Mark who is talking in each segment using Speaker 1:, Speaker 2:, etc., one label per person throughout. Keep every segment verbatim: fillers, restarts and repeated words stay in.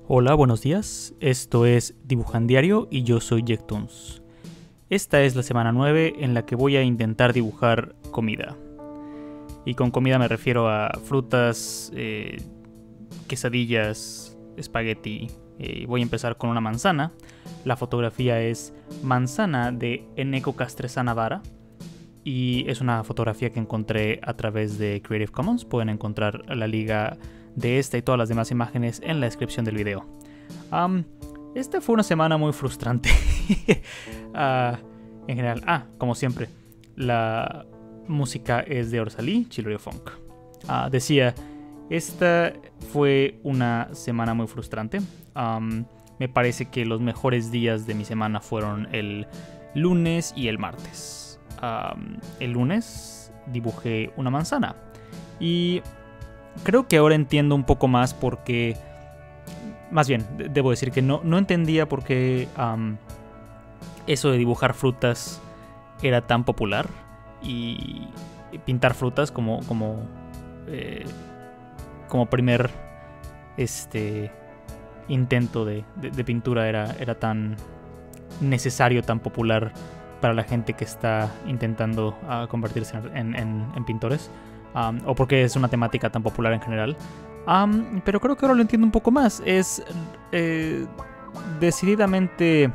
Speaker 1: Hola, buenos días. Esto es Dibujan Diario y yo soy Jektuns. Esta es la semana nueve en la que voy a intentar dibujar comida. Y con comida me refiero a frutas, eh, quesadillas, espagueti. Eh, voy a empezar con una manzana. La fotografía es Manzana de Eneko Castresana Vara. Y es una fotografía que encontré a través de Creative Commons. Pueden encontrar la liga de esta y todas las demás imágenes en la descripción del video. Um, esta fue una semana muy frustrante. uh, en general, ah, como siempre, la música es de Orsalí, Chilorio Funk. Uh, decía, esta fue una semana muy frustrante. Um, me parece que los mejores días de mi semana fueron el lunes y el martes. Um, el lunes dibujé una manzana y creo que ahora entiendo un poco más por qué. Más bien, debo decir que no, no entendía por qué um, eso de dibujar frutas era tan popular y pintar frutas como como eh, como primer este intento de, de, de pintura era, era tan necesario, tan popular para la gente que está intentando uh, convertirse en, en, en pintores, um, o porque es una temática tan popular en general. Um, pero creo que ahora lo entiendo un poco más. Es eh, decididamente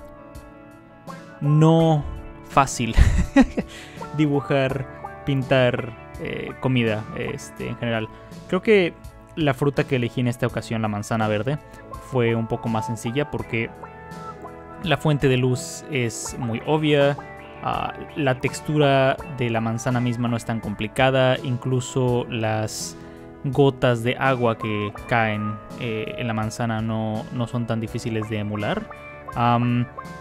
Speaker 1: no fácil dibujar, pintar eh, comida este, en general. Creo que la fruta que elegí en esta ocasión, la manzana verde, fue un poco más sencilla porque la fuente de luz es muy obvia, uh, la textura de la manzana misma no es tan complicada, incluso las gotas de agua que caen eh, en la manzana no, no son tan difíciles de emular. Um,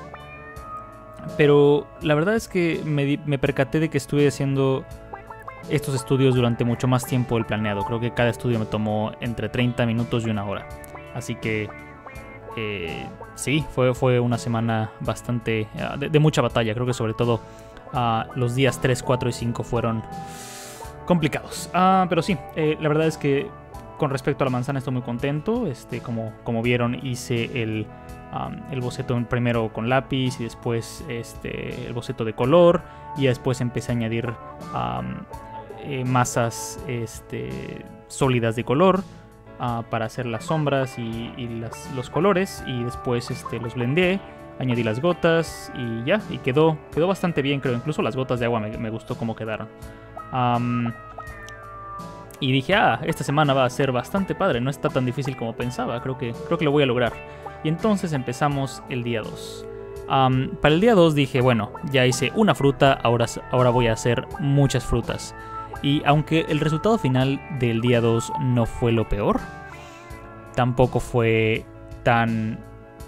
Speaker 1: pero la verdad es que me, di, me percaté de que estuve haciendo estos estudios durante mucho más tiempo del planeado. Creo que cada estudio me tomó entre treinta minutos y una hora. Así que Eh, sí, fue, fue una semana bastante uh, de, de mucha batalla. Creo que sobre todo uh, los días tres, cuatro y cinco fueron complicados. Uh, pero sí, eh, la verdad es que con respecto a la manzana estoy muy contento. Este, como, como vieron, hice el, um, el boceto primero con lápiz y después este, el boceto de color. Y después empecé a añadir um, eh, masas este, sólidas de color. Uh, para hacer las sombras y, y las, los colores, y después este, los blendé, añadí las gotas y ya, y quedó, quedó bastante bien, creo. Incluso las gotas de agua me, me gustó cómo quedaron. Um, y dije, ah, esta semana va a ser bastante padre, no está tan difícil como pensaba, creo que, creo que lo voy a lograr. Y entonces empezamos el día dos. Um, para el día dos dije, bueno, ya hice una fruta, ahora, ahora voy a hacer muchas frutas. Y aunque el resultado final del día dos no fue lo peor, tampoco fue tan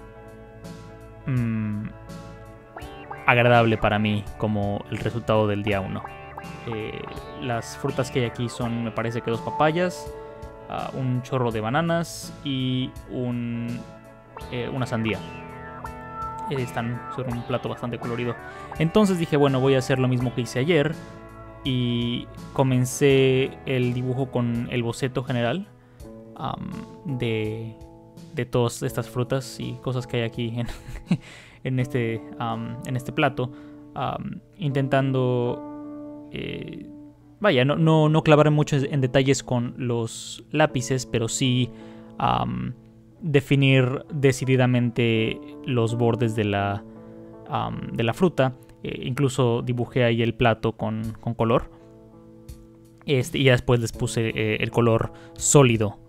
Speaker 1: mmm, agradable para mí como el resultado del día uno. Eh, las frutas que hay aquí son, me parece que dos papayas, uh, un chorro de bananas y un, eh, una sandía. Eh, están sobre un plato bastante colorido. Entonces dije, bueno, voy a hacer lo mismo que hice ayer. Y comencé el dibujo con el boceto general um, de, de todas estas frutas y cosas que hay aquí en, en, este, um, en este plato, um, intentando eh, vaya, no, no, no clavar mucho en detalles con los lápices, pero sí um, definir decididamente los bordes de la, um, de la fruta. Eh, incluso dibujé ahí el plato con, con color. Este, y ya después les puse eh, el color sólido.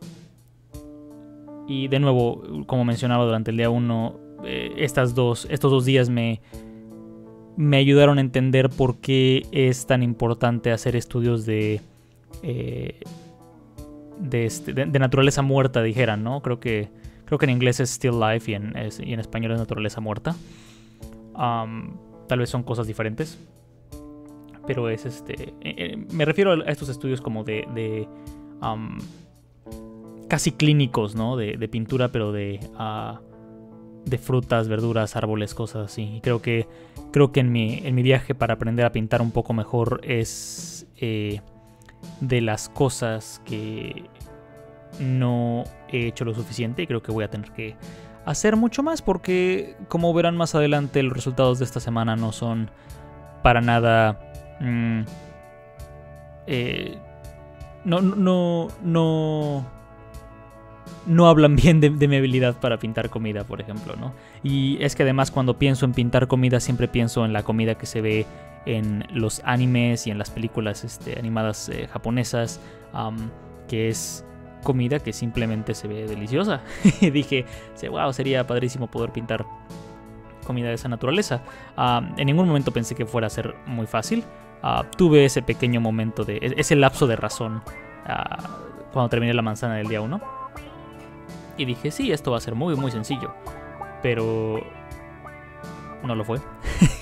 Speaker 1: Y de nuevo, como mencionaba durante el día uno, eh, estas dos, estos dos días me, me ayudaron a entender por qué es tan importante hacer estudios de, eh, de, este, de, de naturaleza muerta, dijeran, ¿no? Creo que, creo que en inglés es still life y en, es, y en español es naturaleza muerta. Um, Tal vez son cosas diferentes, pero es este. Eh, me refiero a estos estudios como de, de um, casi clínicos, ¿no? De, de pintura, pero de uh, de frutas, verduras, árboles, cosas así. Y creo que creo que en mi en mi viaje para aprender a pintar un poco mejor es eh, de las cosas que no he hecho lo suficiente y creo que voy a tener que hacer mucho más porque, como verán más adelante, los resultados de esta semana no son para nada... Mmm, eh, no, no, no, no hablan bien de, de mi habilidad para pintar comida, por ejemplo, ¿no? Y es que además cuando pienso en pintar comida siempre pienso en la comida que se ve en los animes y en las películas este, animadas eh, japonesas, um, que es comida que simplemente se ve deliciosa. Y dije, wow, sería padrísimo poder pintar comida de esa naturaleza. Uh, en ningún momento pensé que fuera a ser muy fácil. Uh, tuve ese pequeño momento de ese lapso de razón uh, cuando terminé la manzana del día uno y dije, sí, esto va a ser muy muy sencillo, pero no lo fue.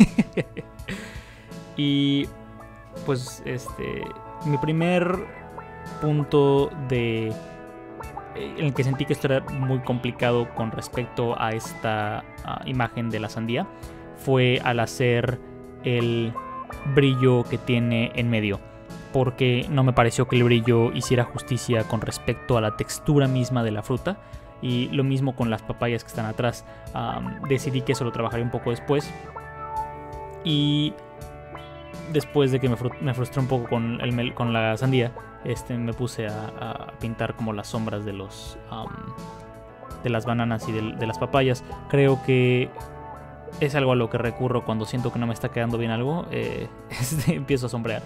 Speaker 1: Y pues este mi primer punto de en el que sentí que esto era muy complicado con respecto a esta uh, imagen de la sandía fue al hacer el brillo que tiene en medio, porque no me pareció que el brillo hiciera justicia con respecto a la textura misma de la fruta. Y lo mismo con las papayas que están atrás. Um, decidí que eso lo trabajaría un poco después. Y después de que me, fru- me frustré un poco con, el mel- con la sandía, este, me puse a, a pintar como las sombras de los um, de las bananas y de, de las papayas. Creo que es algo a lo que recurro cuando siento que no me está quedando bien algo. Eh, este, empiezo a sombrear.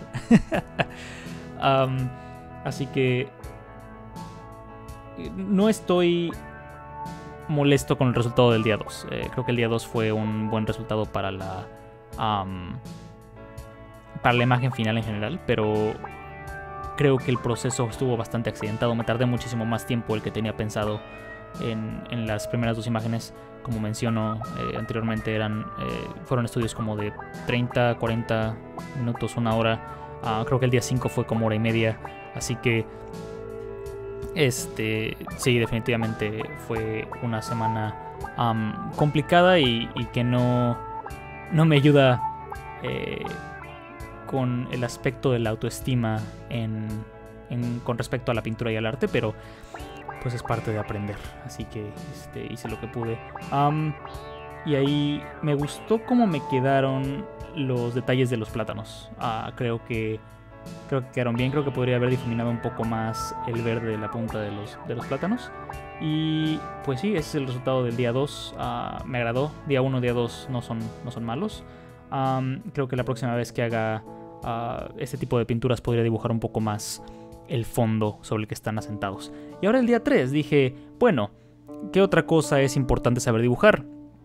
Speaker 1: um, así que no estoy molesto con el resultado del día dos. Eh, creo que el día dos fue un buen resultado para la um, para la imagen final en general, pero creo que el proceso estuvo bastante accidentado. Me tardé muchísimo más tiempo del que tenía pensado en, en las primeras dos imágenes. Como menciono eh, anteriormente, eran eh, fueron estudios como de treinta, cuarenta minutos, una hora. Uh, creo que el día cinco fue como hora y media. Así que Este, sí, definitivamente fue una semana um, complicada y, y que no, no me ayuda eh, con el aspecto de la autoestima en, en, con respecto a la pintura y al arte, pero pues es parte de aprender, así que este, hice lo que pude. Um, y ahí me gustó cómo me quedaron los detalles de los plátanos. Uh, creo que Creo que quedaron bien, creo que podría haber difuminado un poco más el verde de la punta de los, de los plátanos. Y pues sí, ese es el resultado del día dos. Uh, me agradó. Día uno, día dos no son, no son malos. Um, creo que la próxima vez que haga uh, este tipo de pinturas podría dibujar un poco más el fondo sobre el que están asentados. Y ahora el día tres dije, bueno, ¿qué otra cosa es importante saber dibujar?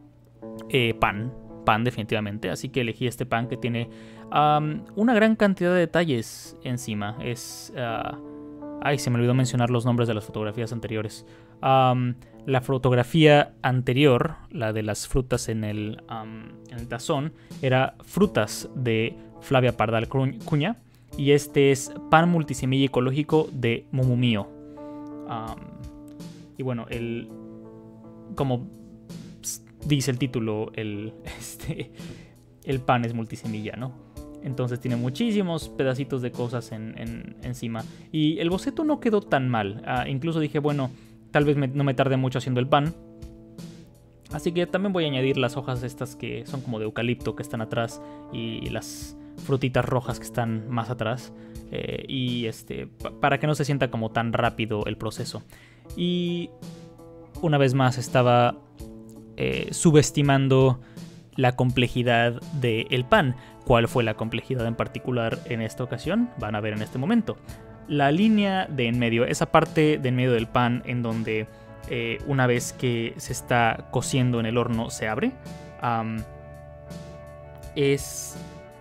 Speaker 1: Eh, pan. Pan definitivamente, así que elegí este pan que tiene um, una gran cantidad de detalles encima. Es uh, ay, se me olvidó mencionar los nombres de las fotografías anteriores. Um, la fotografía anterior, la de las frutas en el, um, en el tazón, era Frutas de Flavia Pardal Cuña, y este es Pan multisemilla ecológico de Mumumio. Um, y bueno, el como dice el título, el, este, el pan es multisemilla, ¿no? Entonces tiene muchísimos pedacitos de cosas en, en, encima. Y el boceto no quedó tan mal. Uh, incluso dije, bueno, tal vez me, no me tarde mucho haciendo el pan. Así que también voy a añadir las hojas estas que son como de eucalipto que están atrás. Y las frutitas rojas que están más atrás. Eh, y este, para que no se sienta como tan rápido el proceso. Y una vez más estaba... Eh, subestimando la complejidad del pan. ¿Cuál fue la complejidad en particular en esta ocasión? Van a ver en este momento. La línea de en medio, esa parte de en medio del pan en donde eh, una vez que se está cociendo en el horno se abre, um, es...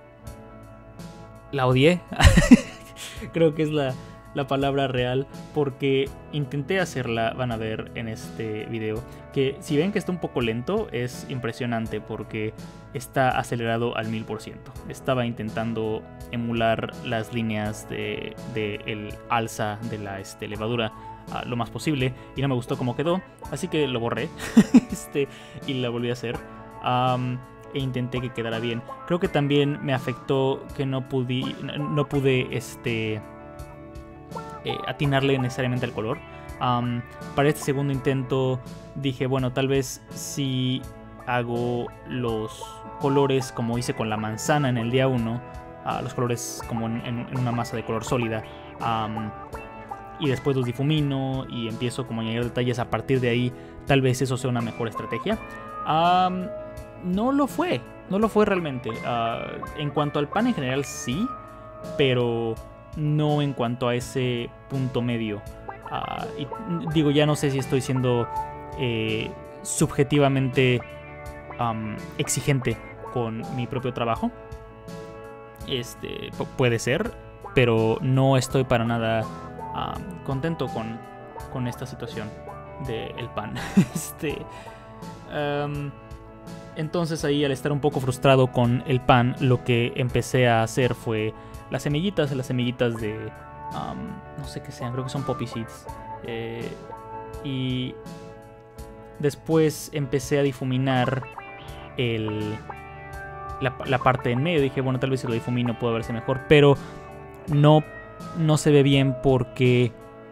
Speaker 1: La odié. Creo que es la... la palabra real, porque intenté hacerla, van a ver en este video, que si ven que está un poco lento, es impresionante porque está acelerado al mil por ciento. Estaba intentando emular las líneas de, de el alza de la este, levadura uh, lo más posible, y no me gustó cómo quedó, así que lo borré este, y la volví a hacer. Um, e intenté que quedara bien. Creo que también me afectó que no pude, no pude este... Eh, atinarle necesariamente al color. Um, para este segundo intento dije, bueno, tal vez si hago los colores como hice con la manzana en el día uno, uh, los colores como en, en, en una masa de color sólida, um, y después los difumino y empiezo como a añadir detalles a partir de ahí, tal vez eso sea una mejor estrategia. Um, no lo fue, no lo fue realmente. Uh, en cuanto al pan en general sí, pero no en cuanto a ese punto medio. Uh, y digo, ya no sé si estoy siendo eh, subjetivamente um, exigente con mi propio trabajo. Este, puede ser, pero no estoy para nada um, contento con, con esta situación del pan. este, um, entonces ahí, al estar un poco frustrado con el pan, lo que empecé a hacer fue las semillitas, las semillitas de um, no sé qué sean, creo que son poppy seeds, eh, y después empecé a difuminar el La, la parte en medio. Dije, bueno, tal vez si lo difumino puede verse mejor, pero no, no se ve bien porque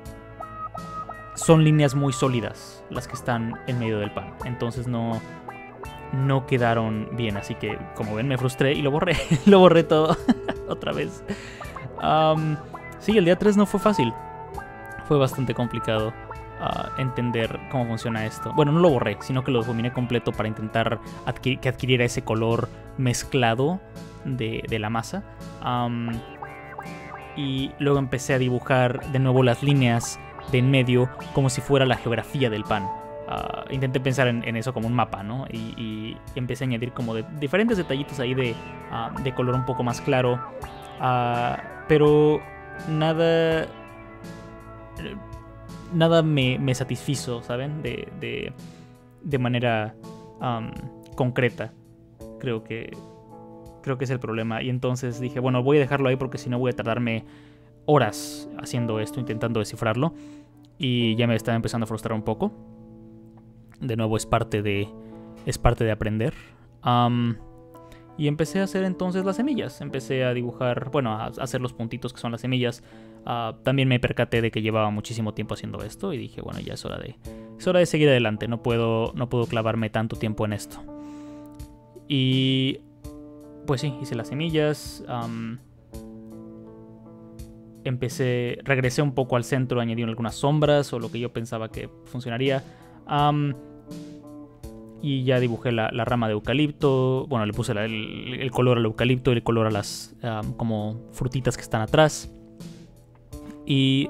Speaker 1: son líneas muy sólidas las que están en medio del pan, entonces no, no quedaron bien, así que como ven me frustré y lo borré, lo borré todo otra vez. Um, sí, el día tres no fue fácil, fue bastante complicado Uh, entender cómo funciona esto. Bueno, no lo borré, sino que lo difuminé completo para intentar adquirir, que adquiriera ese color mezclado de, de la masa. Um, y luego empecé a dibujar de nuevo las líneas de en medio como si fuera la geografía del pan. Uh, intenté pensar en, en eso como un mapa, ¿no? Y, y empecé a añadir como de diferentes detallitos ahí de, uh, de color un poco más claro. Uh, pero nada... Nada me, me satisfizo, ¿saben? De, de, de manera um, concreta. Creo que, creo que es el problema. Y entonces dije, bueno, voy a dejarlo ahí porque si no voy a tardarme horas haciendo esto, intentando descifrarlo. Y ya me estaba empezando a frustrar un poco. De nuevo, es parte de, es parte de aprender. Um, y empecé a hacer entonces las semillas. Empecé a dibujar, bueno, a hacer los puntitos que son las semillas. Uh, también me percaté de que llevaba muchísimo tiempo haciendo esto y dije, bueno, ya es hora de, es hora de seguir adelante. No puedo, no puedo clavarme tanto tiempo en esto. Y pues sí, hice las semillas. Um, empecé, regresé un poco al centro, añadí algunas sombras o lo que yo pensaba que funcionaría. Um, y ya dibujé la, la rama de eucalipto. Bueno, le puse la, el, el color al eucalipto y el color a las um, como frutitas que están atrás. Y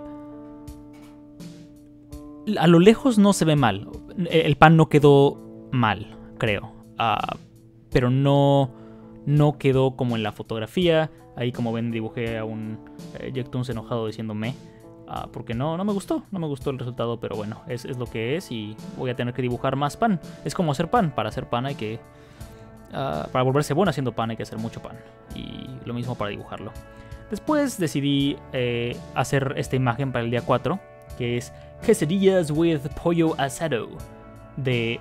Speaker 1: a lo lejos no se ve mal. El pan no quedó mal, creo. Uh, pero no, no quedó como en la fotografía. Ahí, como ven, dibujé a un eh, Jectuns enojado diciéndome. Uh, porque no, no me gustó. No me gustó el resultado, pero bueno, es, es lo que es. Y voy a tener que dibujar más pan. Es como hacer pan. Para hacer pan hay que... Uh, para volverse bueno haciendo pan hay que hacer mucho pan. Y lo mismo para dibujarlo. Después decidí eh, hacer esta imagen para el día cuatro, que es Quesadillas with Pollo Asado, de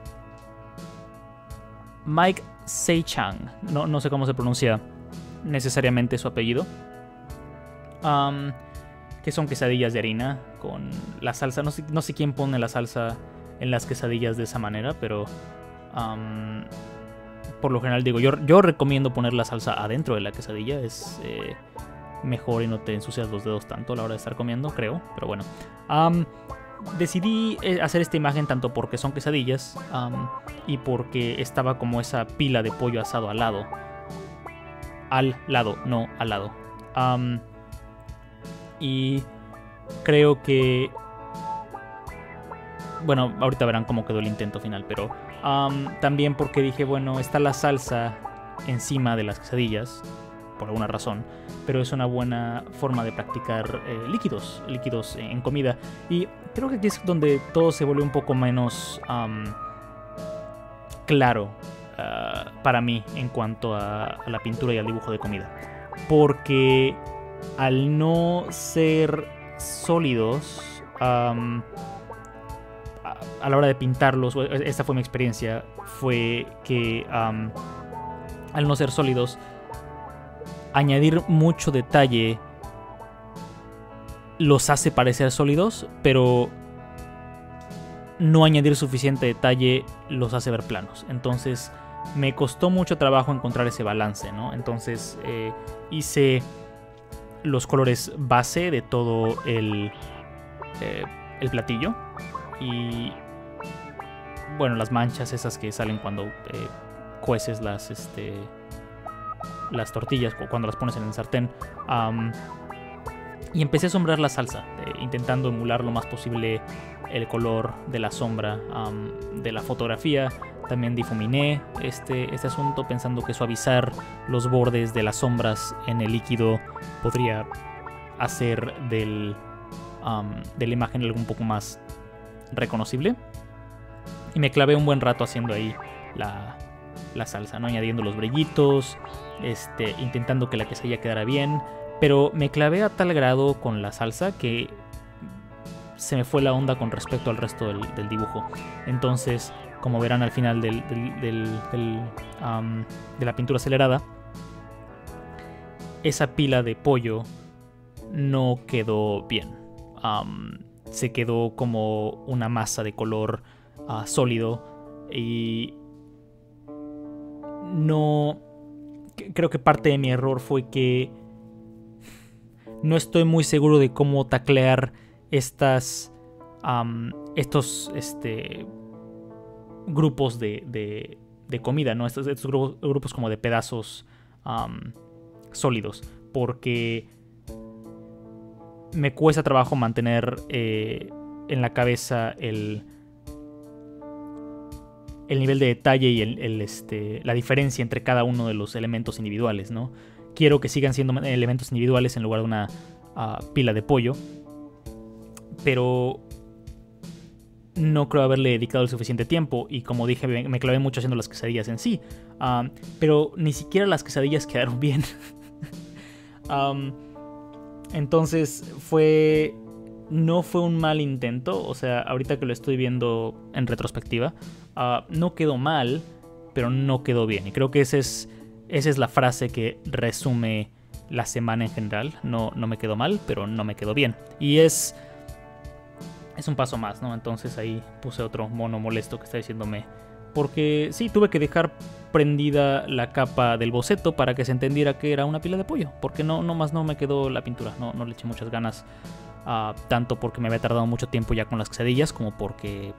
Speaker 1: Mike Seichang. No, no sé cómo se pronuncia necesariamente su apellido. Um, que son quesadillas de harina con la salsa. No sé, no sé quién pone la salsa en las quesadillas de esa manera, pero... Um, por lo general digo, yo, yo recomiendo poner la salsa adentro de la quesadilla. Es eh, mejor y no te ensucias los dedos tanto a la hora de estar comiendo, creo. Pero bueno. Um, decidí hacer esta imagen tanto porque son quesadillas um, y porque estaba como esa pila de pollo asado al lado. Al lado, no al lado. Um, y creo que... Bueno, ahorita verán cómo quedó el intento final, pero... Um, también porque dije, bueno, está la salsa encima de las quesadillas, por alguna razón, pero es una buena forma de practicar eh, líquidos, líquidos en comida. Y creo que aquí es donde todo se vuelve un poco menos um, claro uh, para mí en cuanto a, a la pintura y al dibujo de comida. Porque al no ser sólidos... Um, a la hora de pintarlos, esta fue mi experiencia, fue que um, al no ser sólidos, añadir mucho detalle los hace parecer sólidos, pero no añadir suficiente detalle los hace ver planos. Entonces me costó mucho trabajo encontrar ese balance, ¿no? Entonces eh, hice los colores base de todo el, eh, el platillo. Y bueno, las manchas esas que salen cuando eh, cueces las, este, las tortillas, cuando las pones en el sartén. Um, y empecé a sombrar la salsa, eh, intentando emular lo más posible el color de la sombra um, de la fotografía. También difuminé este, este asunto, pensando que suavizar los bordes de las sombras en el líquido podría hacer del, um, de la imagen algo un poco más reconocible. Y me clavé un buen rato haciendo ahí la, la salsa, ¿no? Añadiendo los brillitos, este, intentando que la quesadilla quedara bien. Pero me clavé a tal grado con la salsa que se me fue la onda con respecto al resto del, del dibujo. Entonces, como verán al final del, del, del, del, um, de la pintura acelerada, esa pila de pollo no quedó bien. Um, se quedó como una masa de color uh, sólido y no... Creo que parte de mi error fue que no estoy muy seguro de cómo taclear estas um, estos este, grupos de, de, de comida, ¿no? Estos, estos grupos, grupos como de pedazos um, sólidos, porque me cuesta trabajo mantener eh, en la cabeza el, el nivel de detalle y el, el, este, la diferencia entre cada uno de los elementos individuales, ¿no? Quiero que sigan siendo elementos individuales en lugar de una uh, pila de pollo, pero no creo haberle dedicado el suficiente tiempo. Y como dije, me clavé mucho haciendo las quesadillas en sí, um, pero ni siquiera las quesadillas quedaron bien. um, entonces fue no fue un mal intento. O sea, ahorita que lo estoy viendo en retrospectiva, uh, no quedó mal, pero no quedó bien. Y creo que ese es, esa es la frase que resume la semana en general. No, no me quedó mal, pero no me quedó bien. Y es... Es un paso más, ¿no? Entonces ahí puse otro mono molesto que está diciéndome. Porque sí, tuve que dejar prendida la capa del boceto para que se entendiera que era una pila de pollo. Porque no, no más no me quedó la pintura. No, no le eché muchas ganas. Uh, tanto porque me había tardado mucho tiempo ya con las quesadillas, como porque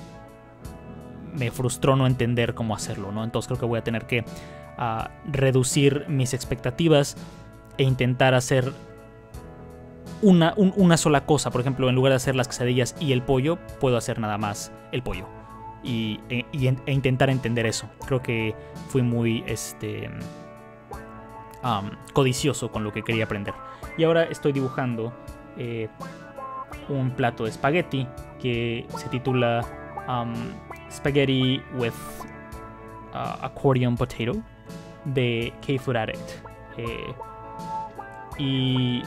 Speaker 1: me frustró no entender cómo hacerlo, ¿no? Entonces creo que voy a tener que uh, reducir mis expectativas e intentar hacer Una, un, una sola cosa. Por ejemplo, en lugar de hacer las quesadillas y el pollo, puedo hacer nada más el pollo y, e, y, e intentar entender eso. Creo que fui muy este, um, codicioso con lo que quería aprender. Y ahora estoy dibujando eh, un plato de espagueti que se titula um, Spaghetti with uh, Accordion Potato, de K-Food Addict. Eh, y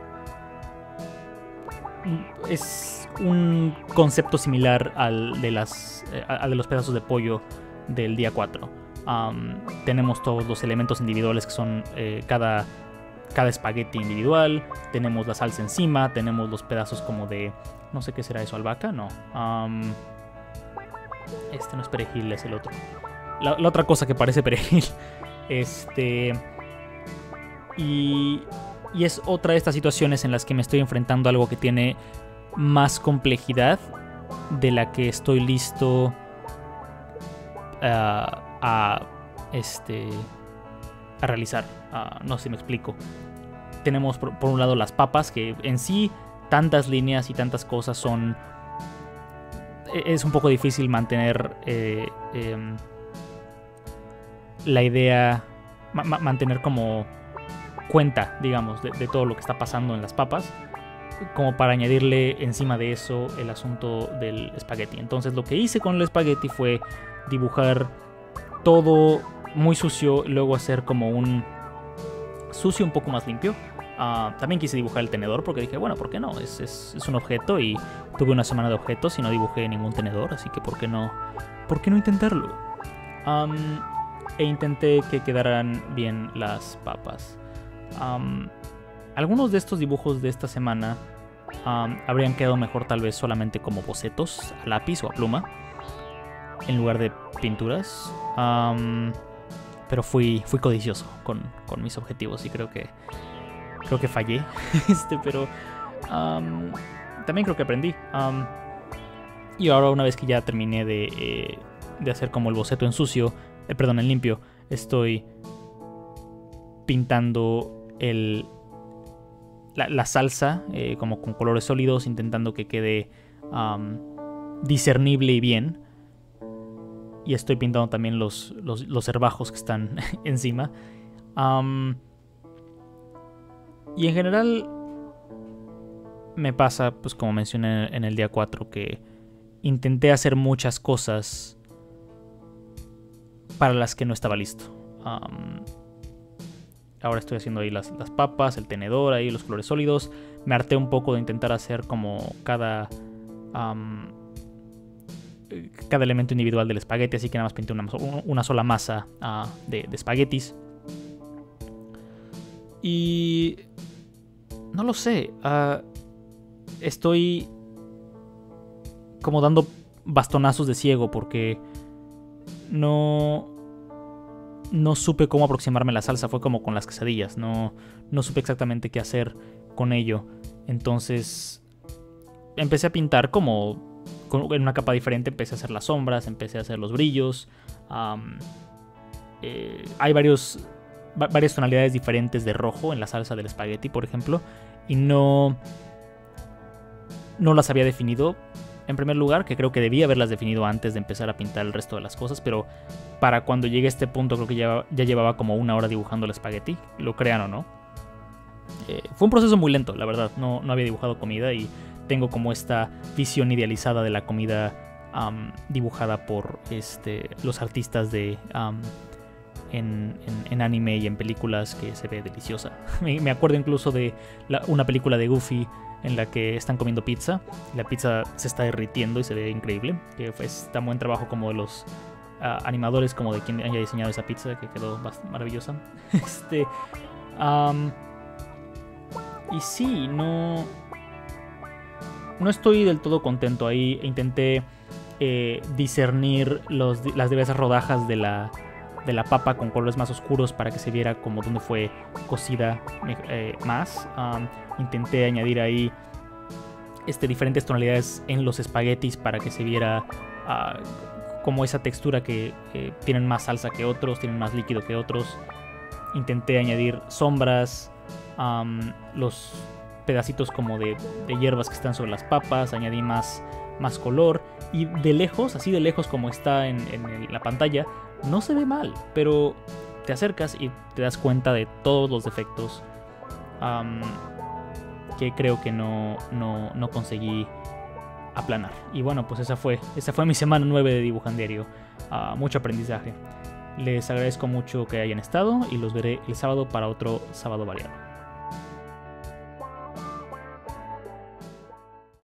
Speaker 1: es un concepto similar al de, las, al de los pedazos de pollo del día cuatro. Um, tenemos todos los elementos individuales que son eh, cada, cada espagueti individual. Tenemos la salsa encima. Tenemos los pedazos como de... No sé qué será eso, albahaca, no. Um, este no es perejil, es el otro. La, la otra cosa que parece perejil. Este... Y... Y es otra de estas situaciones en las que me estoy enfrentando a algo que tiene más complejidad de la que estoy listo uh, a, este, a realizar. Uh, no sé si me explico. Tenemos por, por un lado las papas, que en sí tantas líneas y tantas cosas son... Es un poco difícil mantener eh, eh, la idea, ma- mantener como... cuenta, digamos, de, de todo lo que está pasando en las papas, como para añadirle encima de eso el asunto del espagueti. Entonces lo que hice con el espagueti fue dibujar todo muy sucio y luego hacer como un sucio un poco más limpio. Uh, también quise dibujar el tenedor porque dije, bueno, ¿por qué no? Es, es, es un objeto y tuve una semana de objetos y no dibujé ningún tenedor, así que ¿por qué no, ¿por qué no intentarlo? Um, e intenté que quedaran bien las papas. Um, algunos de estos dibujos de esta semana Um, habrían quedado mejor tal vez solamente como bocetos a lápiz o a pluma en lugar de pinturas. Um, pero fui, fui codicioso con, con mis objetivos y creo que creo que fallé. este, pero um, también creo que aprendí. Um, y ahora, una vez que ya terminé de, eh, de hacer como el boceto en sucio, eh, perdón, en limpio, estoy pintando el La, la salsa, eh, como con colores sólidos, intentando que quede um, discernible y bien. Y estoy pintando también los, los, los herbajos que están encima. Um, y en general me pasa, pues como mencioné en el día cuatro, que intenté hacer muchas cosas para las que no estaba listo. Um, Ahora estoy haciendo ahí las, las papas, el tenedor, ahí los colores sólidos. Me harté un poco de intentar hacer como cada um, cada elemento individual del espagueti, así que nada más pinté una, una sola masa uh, de, de espaguetis. Y no lo sé, uh, estoy como dando bastonazos de ciego porque no... No supe cómo aproximarme a la salsa, fue como con las quesadillas, no, no supe exactamente qué hacer con ello. Entonces empecé a pintar como con, en una capa diferente, empecé a hacer las sombras, empecé a hacer los brillos. Um, eh, hay varios, va, varias tonalidades diferentes de rojo en la salsa del espagueti, por ejemplo, y no, no las había definido. En primer lugar, que creo que debía haberlas definido antes de empezar a pintar el resto de las cosas, pero para cuando llegué a este punto creo que ya, ya llevaba como una hora dibujando el espagueti, lo crean o no. Eh, fue un proceso muy lento, la verdad, no, no había dibujado comida y tengo como esta visión idealizada de la comida um, dibujada por este, los artistas de um, en, en, en anime y en películas, que se ve deliciosa. me, me acuerdo incluso de la, una película de Goofy en la que están comiendo pizza, la pizza se está derritiendo y se ve increíble, que fue tan buen trabajo como de los uh, animadores, como de quien haya diseñado esa pizza, que quedó maravillosa. este um, y sí, no no estoy del todo contento. Ahí intenté eh, discernir los, las diversas rodajas de la de la papa con colores más oscuros para que se viera como donde fue cocida eh, más. Um, intenté añadir ahí este, diferentes tonalidades en los espaguetis para que se viera uh, como esa textura que eh, tienen más salsa que otros, tienen más líquido que otros. Intenté añadir sombras, um, los pedacitos como de, de hierbas que están sobre las papas, añadí más, más color, y de lejos, así de lejos como está en, en el, la pantalla, no se ve mal, pero te acercas y te das cuenta de todos los defectos um, que creo que no, no, no conseguí aplanar. Y bueno, pues esa fue, esa fue mi semana nueve de Dibujandiario. Uh, mucho aprendizaje. Les agradezco mucho que hayan estado y los veré el sábado para otro sábado variado.